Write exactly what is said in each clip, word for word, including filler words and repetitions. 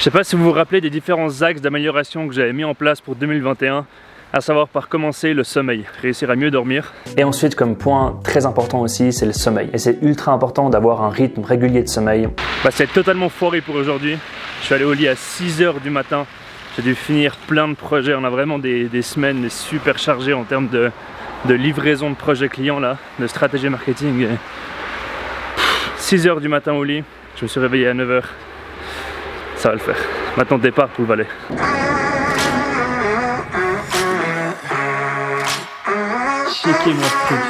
Je sais pas si vous vous rappelez des différents axes d'amélioration que j'avais mis en place pour deux mille vingt et un, à savoir par commencer le sommeil, réussir à mieux dormir. Et ensuite, comme point très important aussi, c'est le sommeil. Et c'est ultra important d'avoir un rythme régulier de sommeil. Bah, c'est totalement foiré pour aujourd'hui. Je suis allé au lit à six heures du matin. J'ai dû finir plein de projets. On a vraiment des, des semaines super chargées en termes de, de livraison de projets clients, là, de stratégie marketing. Et... six heures du matin au lit. Je me suis réveillé à neuf heures. Ça va le faire. Maintenant, départ pour le Valais. Checkez-moi ce truc.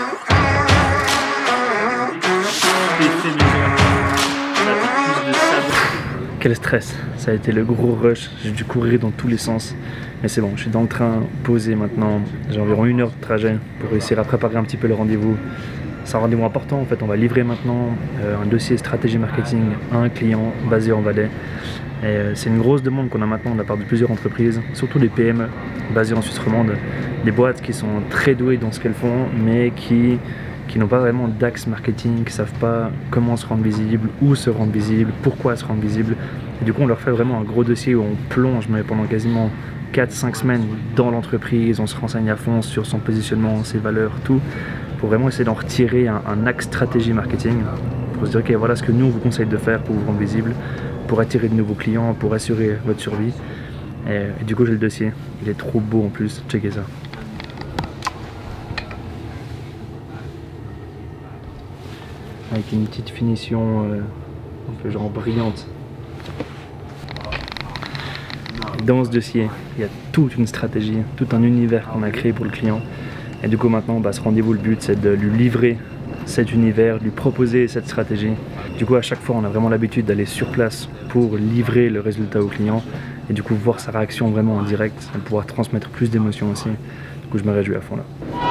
Quel stress, ça a été le gros rush, j'ai dû courir dans tous les sens. Mais c'est bon, je suis dans le train, posé maintenant. J'ai environ une heure de trajet pour réussir à préparer un petit peu le rendez-vous. C'est un rendez-vous important en fait, on va livrer maintenant euh, un dossier stratégie marketing à un client basé en Valais. Et euh, c'est une grosse demande qu'on a maintenant de la part de plusieurs entreprises, surtout des P M E basées en Suisse romande. Des boîtes qui sont très douées dans ce qu'elles font, mais qui, qui n'ont pas vraiment d'axe marketing, qui ne savent pas comment se rendre visible, où se rendre visible, pourquoi se rendre visible. Et du coup, on leur fait vraiment un gros dossier où on plonge mais pendant quasiment quatre cinq semaines dans l'entreprise, on se renseigne à fond sur son positionnement, ses valeurs, tout, pour vraiment essayer d'en retirer un, un axe stratégie marketing, pour se dire, ok, voilà ce que nous on vous conseille de faire pour vous rendre visible, pour attirer de nouveaux clients, pour assurer votre survie. Et, et du coup, j'ai le dossier, il est trop beau en plus, checkez ça. Avec une petite finition euh, un peu genre brillante. Et dans ce dossier, il y a toute une stratégie, tout un univers qu'on a créé pour le client. Et du coup maintenant, bah, ce rendez-vous, le but c'est de lui livrer cet univers, lui proposer cette stratégie. Du coup à chaque fois, on a vraiment l'habitude d'aller sur place pour livrer le résultat au client. Et du coup voir sa réaction vraiment en direct, et pouvoir transmettre plus d'émotions aussi. Du coup je me réjouis à fond là.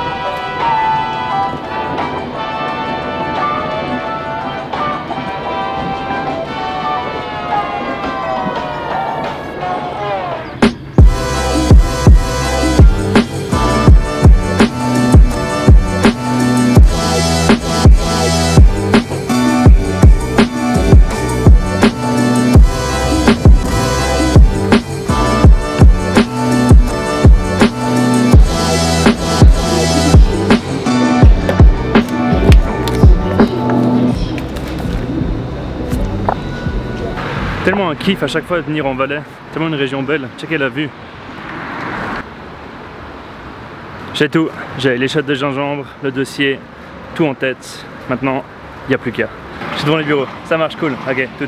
Tellement un kiff à chaque fois de venir en Valais, tellement une région belle, checkez la vue. J'ai tout, j'ai les shots de gingembre, le dossier, tout en tête. Maintenant, il n'y a plus qu'à. Je suis devant les bureaux, ça marche, cool, ok, tout.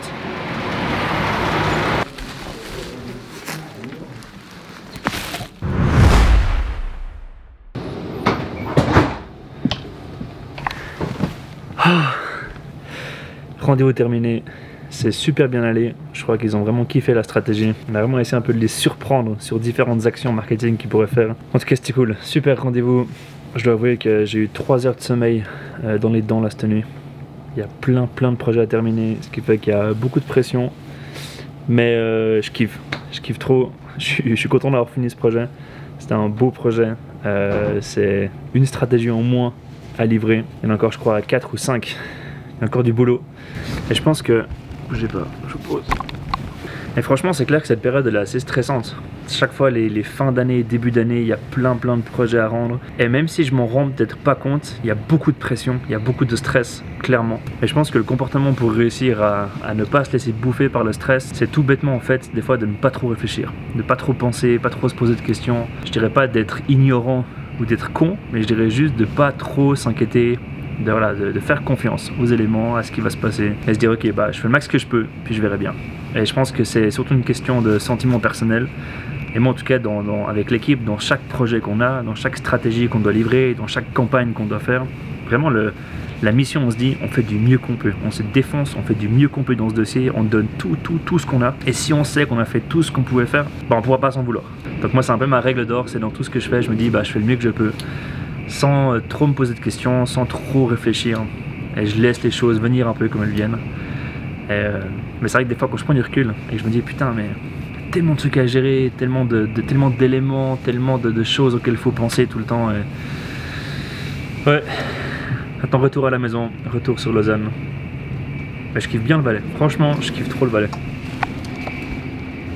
Oh. Rendez-vous terminé. C'est super bien allé, je crois qu'ils ont vraiment kiffé la stratégie. On a vraiment essayé un peu de les surprendre sur différentes actions marketing qu'ils pourraient faire. En tout cas c'était cool, super rendez-vous. Je dois avouer que j'ai eu trois heures de sommeil euh, dans les dents là cette nuit. Il y a plein plein de projets à terminer, ce qui fait qu'il y a beaucoup de pression. Mais euh, je kiffe, je kiffe trop. Je suis, je suis content d'avoir fini ce projet. C'était un beau projet, euh, c'est une stratégie en moins à livrer. Il y en a encore je crois quatre ou cinq, il y a encore du boulot. Et je pense que bougez pas, je pose. Et franchement, c'est clair que cette période elle est assez stressante. Chaque fois, les, les fins d'année, début d'année, il y a plein plein de projets à rendre. Et même si je m'en rends peut-être pas compte, il y a beaucoup de pression, il y a beaucoup de stress, clairement. Et je pense que le comportement pour réussir à, à ne pas se laisser bouffer par le stress, c'est tout bêtement en fait, des fois de ne pas trop réfléchir, de pas trop penser, pas trop se poser de questions. Je dirais pas d'être ignorant ou d'être con, mais je dirais juste de pas trop s'inquiéter. De, voilà, de, de faire confiance aux éléments, à ce qui va se passer et se dire ok bah je fais le max que je peux puis je verrai bien. Et je pense que c'est surtout une question de sentiment personnel et moi en tout cas dans, dans, avec l'équipe, dans chaque projet qu'on a, dans chaque stratégie qu'on doit livrer, dans chaque campagne qu'on doit faire, vraiment le, la mission on se dit on fait du mieux qu'on peut, on se défonce, on fait du mieux qu'on peut dans ce dossier, on donne tout tout tout ce qu'on a et si on sait qu'on a fait tout ce qu'on pouvait faire, bah on pourra pas s'en vouloir. Donc moi c'est un peu ma règle d'or, c'est dans tout ce que je fais je me dis bah je fais le mieux que je peux sans trop me poser de questions, sans trop réfléchir. Et je laisse les choses venir un peu comme elles viennent. Et euh, mais c'est vrai que des fois quand je prends du recul et que je me dis putain mais tellement de trucs à gérer, tellement de, de tellement d'éléments, tellement de, de choses auxquelles il faut penser tout le temps. Et... ouais. Attends, retour à la maison, retour sur Lausanne. Mais je kiffe bien le Valais. Franchement, je kiffe trop le Valais.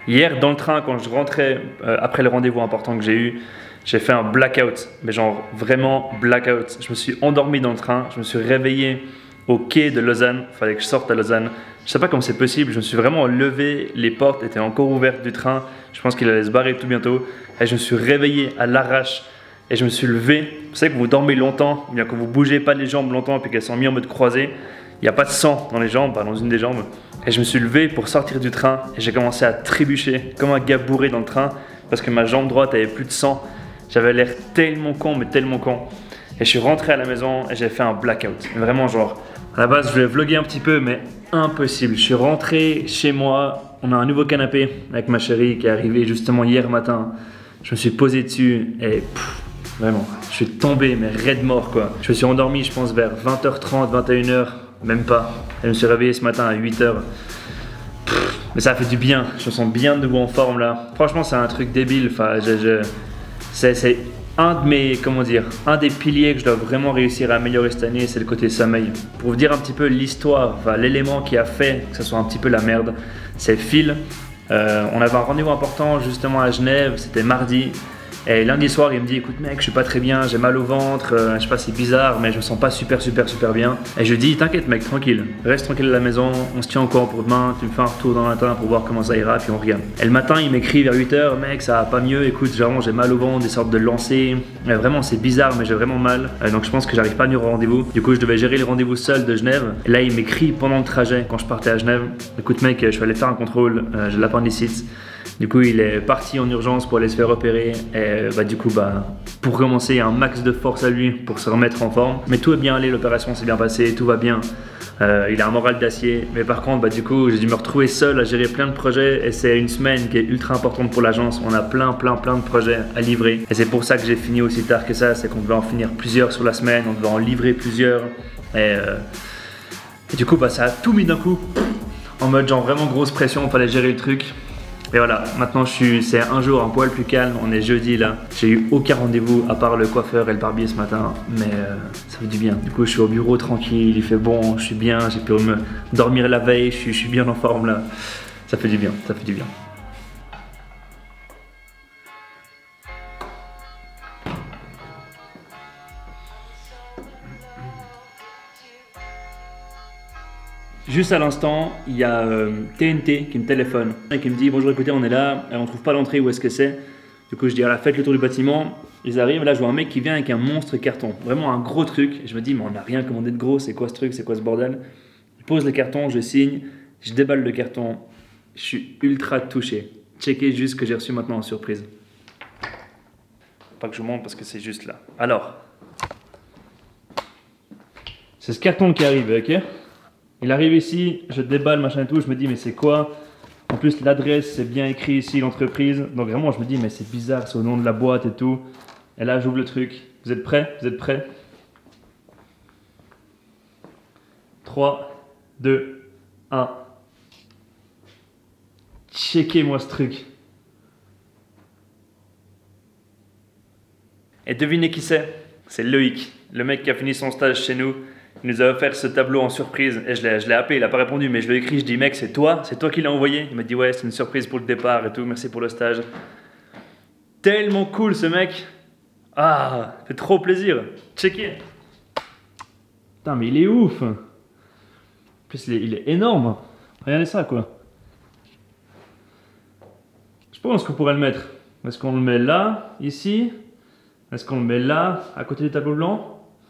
Hier, dans le train, quand je rentrais euh, après le rendez-vous important que j'ai eu, j'ai fait un blackout, mais genre vraiment blackout. Je me suis endormi dans le train, je me suis réveillé au quai de Lausanne, il fallait que je sorte à Lausanne. Je ne sais pas comment c'est possible, je me suis vraiment levé, les portes étaient encore ouvertes du train, je pense qu'il allait se barrer tout bientôt. Et je me suis réveillé à l'arrache et je me suis levé. Vous savez que vous dormez longtemps, bien que vous ne bougez pas les jambes longtemps et qu'elles sont mises en mode croisée, il n'y a pas de sang dans les jambes, pas dans une des jambes. Et je me suis levé pour sortir du train et j'ai commencé à trébucher comme un gars bourré dans le train parce que ma jambe droite avait plus de sang. J'avais l'air tellement con, mais tellement con. Et je suis rentré à la maison et j'ai fait un blackout. Vraiment genre, à la base je voulais vlogger un petit peu, mais impossible. Je suis rentré chez moi, on a un nouveau canapé avec ma chérie qui est arrivé justement hier matin. Je me suis posé dessus et pff, vraiment, je suis tombé mais raide mort quoi. Je me suis endormi je pense vers vingt heures trente, vingt et une heures, même pas. Et je me suis réveillé ce matin à huit heures. Pff, mais ça a fait du bien, je me sens bien debout en forme là. Franchement c'est un truc débile, enfin, je, je, c'est un de mes, comment dire, un des piliers que je dois vraiment réussir à améliorer cette année, c'est le côté sommeil. Pour vous dire un petit peu l'histoire, enfin, l'élément qui a fait que ce soit un petit peu la merde, c'est Phil. Euh, on avait un rendez-vous important justement à Genève, c'était mardi. Et lundi soir, il me dit, écoute mec, je suis pas très bien, j'ai mal au ventre, euh, je sais pas, c'est bizarre, mais je me sens pas super, super, super bien. Et je lui dis, t'inquiète mec, tranquille, reste tranquille à la maison, on se tient encore pour demain, tu me fais un retour dans le matin pour voir comment ça ira, puis on regarde. Et le matin, il m'écrit vers huit heures, mec, ça va pas mieux, écoute, vraiment, j'ai mal au ventre, des sortes de lancers. Et vraiment, c'est bizarre, mais j'ai vraiment mal. Euh, donc je pense que j'arrive pas à venir au rendez-vous. Du coup, je devais gérer le rendez-vous seul de Genève. Et là, il m'écrit pendant le trajet, quand je partais à Genève, écoute mec, je suis allé faire un contrôle, euh, j'ai l'appendicite. Du coup, il est parti en urgence pour aller se faire opérer. Et bah, du coup, bah, pour commencer, il y a un max de force à lui pour se remettre en forme. Mais tout est bien allé, l'opération s'est bien passée, tout va bien. Euh, il a un moral d'acier. Mais par contre, bah, du coup, j'ai dû me retrouver seul à gérer plein de projets. Et c'est une semaine qui est ultra importante pour l'agence. On a plein, plein, plein de projets à livrer. Et c'est pour ça que j'ai fini aussi tard que ça. C'est qu'on devait en finir plusieurs sur la semaine. On devait en livrer plusieurs. Et, euh, et du coup, bah, ça a tout mis d'un coup. En mode genre vraiment grosse pression, il fallait gérer le truc. Et voilà, maintenant je suis, c'est un jour un poil plus calme, on est jeudi là. J'ai eu aucun rendez-vous à part le coiffeur et le barbier ce matin, mais euh, ça fait du bien. Du coup je suis au bureau tranquille, il fait bon, je suis bien, j'ai pu me dormir la veille, je suis, je suis bien en forme là. Ça fait du bien, ça fait du bien. Juste à l'instant, il y a euh, T N T qui me téléphone et qui me dit bonjour, écoutez, on est là, on trouve pas l'entrée, où est-ce que c'est? Du coup, je dis voilà, faites le tour du bâtiment. Ils arrivent, là, je vois un mec qui vient avec un monstre carton, vraiment un gros truc. Et je me dis, mais on n'a rien commandé de gros, c'est quoi ce truc, c'est quoi ce bordel? Je pose le carton, je signe, je déballe le carton, je suis ultra touché. Checkez juste ce que j'ai reçu maintenant en surprise. Pas que je vous montre parce que c'est juste là. Alors, c'est ce carton qui arrive, ok? Il arrive ici, je déballe, machin et tout, je me dis mais c'est quoi? En plus l'adresse c'est bien écrit ici, l'entreprise. Donc vraiment je me dis mais c'est bizarre, c'est au nom de la boîte et tout. Et là j'ouvre le truc. Vous êtes prêts? Vous êtes prêts? trois, deux, un. Checkez-moi ce truc. Et devinez qui c'est? C'est Loïc, le mec qui a fini son stage chez nous. Il nous a offert ce tableau en surprise et je l'ai appelé, il n'a pas répondu, mais je lui ai écrit, je dis mec c'est toi, c'est toi qui l'as envoyé? Il m'a dit ouais c'est une surprise pour le départ et tout, merci pour le stage. Tellement cool ce mec. Ah, ça fait trop plaisir. Checkez. Putain mais il est ouf. En plus il est, il est énorme. Regardez ça quoi. Je pense qu'on pourrait le mettre. Est-ce qu'on le met là, ici? Est-ce qu'on le met là, à côté du tableau blanc?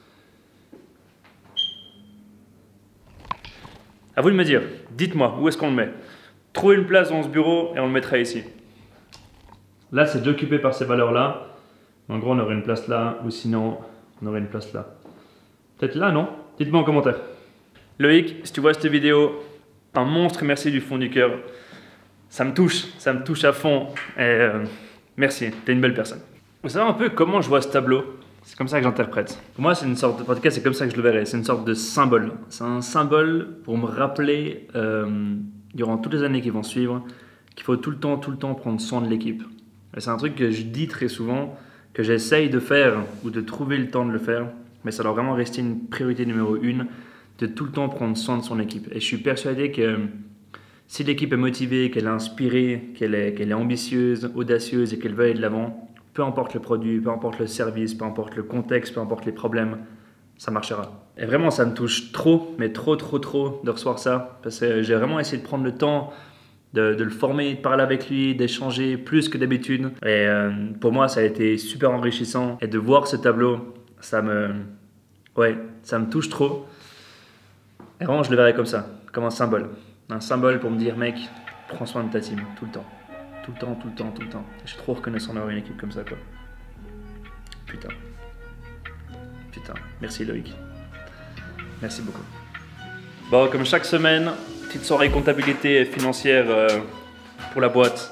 À vous de me dire, dites-moi, où est-ce qu'on le met? Trouvez une place dans ce bureau et on le mettra ici. Là, c'est occupé par ces valeurs-là. En gros, on aurait une place là, ou sinon, on aurait une place là. Peut-être là, non? Dites-moi en commentaire. Loïc, si tu vois cette vidéo, un monstre merci du fond du cœur. Ça me touche, ça me touche à fond. Et euh, merci, t'es une belle personne. Vous savez un peu comment je vois ce tableau? C'est comme ça que j'interprète. Pour moi, c'est une sorte, de, en tout cas, c'est comme ça que je le verrais. C'est une sorte de symbole. C'est un symbole pour me rappeler, euh, durant toutes les années qui vont suivre, qu'il faut tout le temps, tout le temps prendre soin de l'équipe. C'est un truc que je dis très souvent, que j'essaye de faire ou de trouver le temps de le faire, mais ça doit vraiment rester une priorité numéro une, de tout le temps prendre soin de son équipe. Et je suis persuadé que Si l'équipe est motivée, qu'elle est inspirée, qu'elle est, qu'elle est ambitieuse, audacieuse et qu'elle veut aller de l'avant, peu importe le produit, peu importe le service, peu importe le contexte, peu importe les problèmes, ça marchera. Et vraiment, ça me touche trop, mais trop, trop, trop de recevoir ça. Parce que j'ai vraiment essayé de prendre le temps de, de le former, de parler avec lui, d'échanger plus que d'habitude. Et euh, pour moi, ça a été super enrichissant. Et de voir ce tableau, ça me, ouais, ça me touche trop. Et vraiment, je le verrai comme ça, comme un symbole. Un symbole pour me dire, mec, prends soin de ta team, tout le temps. Tout le temps, tout le temps, tout le temps. Je suis trop reconnaissant d'avoir une équipe comme ça, quoi. Putain. Putain. Merci Loïc. Merci beaucoup. Bon, comme chaque semaine, petite soirée comptabilité et financière euh, pour la boîte.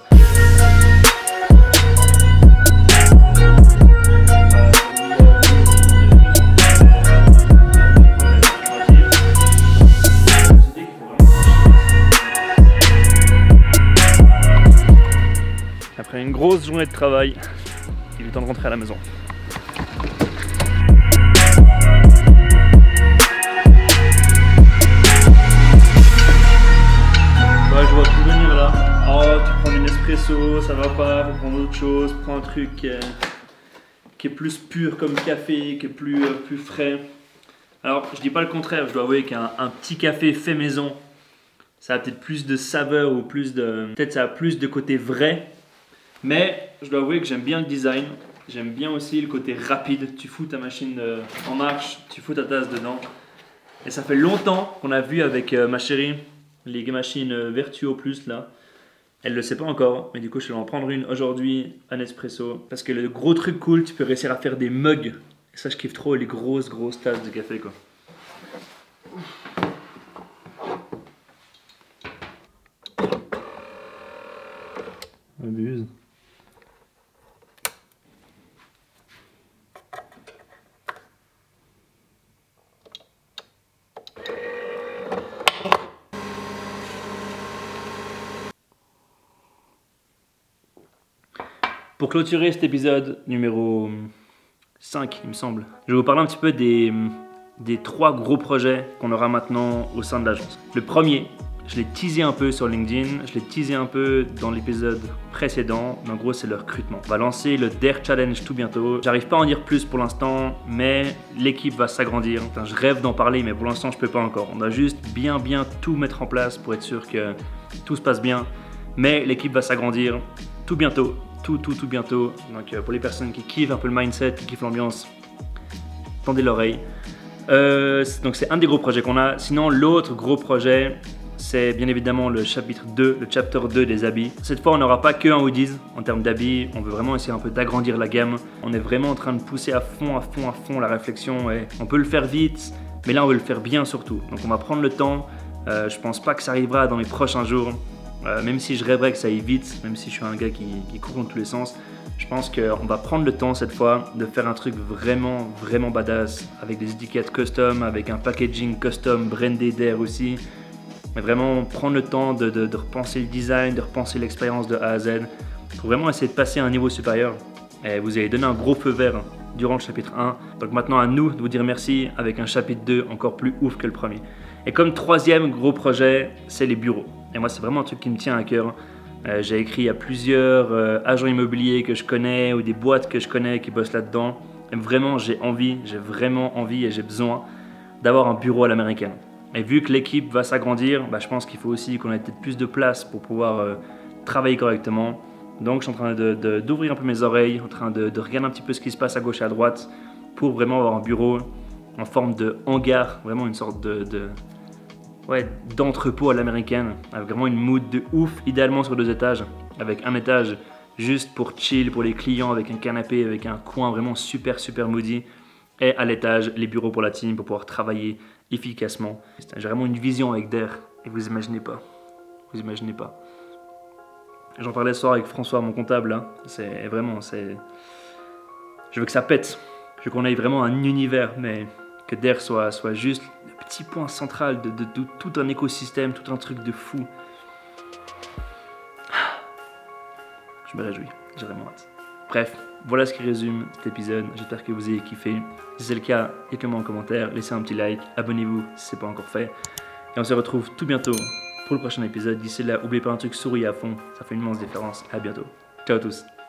Après une grosse journée de travail, il est temps de rentrer à la maison. Ouais, je vois tout venir là. Oh, tu prends une espresso, ça va pas, faut prendre autre chose, prends un truc qui est, qui est plus pur comme café, qui est plus, euh, plus frais. Alors, je dis pas le contraire, je dois avouer qu'un un petit café fait maison, ça a peut-être plus de saveur ou plus de. Peut-être ça a plus de côté vrai. Mais je dois avouer que j'aime bien le design, j'aime bien aussi le côté rapide. Tu fous ta machine en marche, tu fous ta tasse dedans. Et ça fait longtemps qu'on a vu avec ma chérie les machines Vertuo Plus là. Elle ne le sait pas encore, mais du coup je vais en prendre une aujourd'hui, un espresso. Parce que le gros truc cool, tu peux réussir à faire des mugs. Et ça je kiffe trop, les grosses grosses tasses de café quoi. Abuse. Pour clôturer cet épisode numéro cinq, il me semble, je vais vous parler un petit peu des, des trois gros projets qu'on aura maintenant au sein de l'agence. Le premier, je l'ai teasé un peu sur LinkedIn, je l'ai teasé un peu dans l'épisode précédent, mais en gros c'est le recrutement. On va lancer le D A R E Challenge tout bientôt. J'arrive pas à en dire plus pour l'instant, mais l'équipe va s'agrandir. Enfin, je rêve d'en parler, mais pour l'instant je peux pas encore. On doit juste bien bien tout mettre en place pour être sûr que tout se passe bien. Mais l'équipe va s'agrandir tout bientôt. Tout, tout, tout bientôt. Donc euh, pour les personnes qui kiffent un peu le mindset, qui kiffent l'ambiance, tendez l'oreille. Euh, donc c'est un des gros projets qu'on a. Sinon l'autre gros projet, c'est bien évidemment le chapitre deux, le chapter deux des habits. Cette fois on n'aura pas que un hoodies en termes d'habits, on veut vraiment essayer un peu d'agrandir la gamme. On est vraiment en train de pousser à fond, à fond, à fond la réflexion. Et on peut le faire vite, mais là on veut le faire bien surtout. Donc on va prendre le temps. Euh, je pense pas que ça arrivera dans les prochains jours. Euh, même si je rêverais que ça aille vite, même si je suis un gars qui, qui court dans tous les sens, je pense qu'on va prendre le temps cette fois de faire un truc vraiment, vraiment badass, avec des étiquettes custom, avec un packaging custom brandé d'air aussi. Mais vraiment prendre le temps de, de, de repenser le design, de repenser l'expérience de A à Z, pour vraiment essayer de passer à un niveau supérieur. Et vous avez donné un gros feu vert durant le chapitre un. Donc maintenant à nous de vous dire merci avec un chapitre deux encore plus ouf que le premier. Et comme troisième gros projet, c'est les bureaux. Et moi, c'est vraiment un truc qui me tient à cœur. Euh, j'ai écrit à plusieurs euh, agents immobiliers que je connais ou des boîtes que je connais qui bossent là-dedans. Et vraiment, j'ai envie, j'ai vraiment envie et j'ai besoin d'avoir un bureau à l'américaine. Et vu que l'équipe va s'agrandir, bah, je pense qu'il faut aussi qu'on ait peut-être plus de place pour pouvoir euh, travailler correctement. Donc, je suis en train de, de, d'ouvrir un peu mes oreilles, en train de, de regarder un petit peu ce qui se passe à gauche et à droite pour vraiment avoir un bureau en forme de hangar, vraiment une sorte de... de Ouais, d'entrepôt à l'américaine, avec vraiment une mood de ouf, idéalement sur deux étages, avec un étage juste pour chill, pour les clients, avec un canapé, avec un coin vraiment super super moody, et à l'étage, les bureaux pour la team, pour pouvoir travailler efficacement. J'ai vraiment une vision avec D A R, et vous imaginez pas, vous imaginez pas. J'en parlais ce soir avec François, mon comptable, hein. C'est vraiment, c'est... Je veux que ça pète, je veux qu'on ait vraiment un univers, mais que D A R soit, soit juste le petit point central de, de, de tout un écosystème, tout un truc de fou. Je me réjouis, j'ai vraiment hâte. Bref, voilà ce qui résume cet épisode. J'espère que vous avez kiffé. Si c'est le cas, dites-le moi en commentaire, laissez un petit like, abonnez-vous si ce n'est pas encore fait. Et on se retrouve tout bientôt pour pour le prochain épisode. D'ici là, n'oubliez pas un truc, souriez à fond, ça fait une immense différence. À bientôt. Ciao à tous.